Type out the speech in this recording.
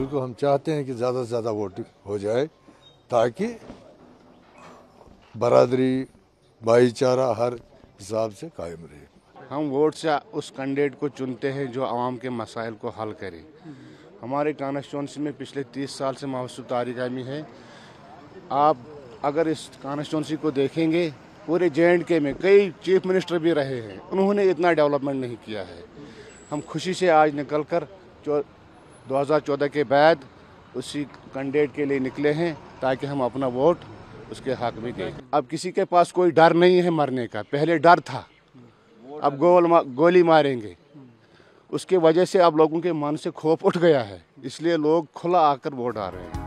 बिल्कुल हम चाहते हैं कि ज़्यादा से ज़्यादा वोटिंग हो जाए ताकि बरादरी भाईचारा हर हिसाब से कायम रहे। हम वोट से उस कैंडिडेट को चुनते हैं जो आवाम के मसाइल को हल करे। हमारे कॉन्स्टिट्यूंसी में पिछले 30 साल से मौजूद तारीखामी है। आप अगर इस कॉन्स्टिट्यूंसी को देखेंगे, पूरे J&K में कई चीफ मिनिस्टर भी रहे हैं, उन्होंने इतना डेवलपमेंट नहीं किया है। हम खुशी से आज निकलकर 2014 के बाद उसी कैंडिडेट के लिए निकले हैं ताकि हम अपना वोट उसके हक में दें। अब किसी के पास कोई डर नहीं है मरने का, पहले डर था, अब गोली मारेंगे। उसके वजह से अब लोगों के मन से खौफ उठ गया है, इसलिए लोग खुला आकर वोट डाल रहे हैं।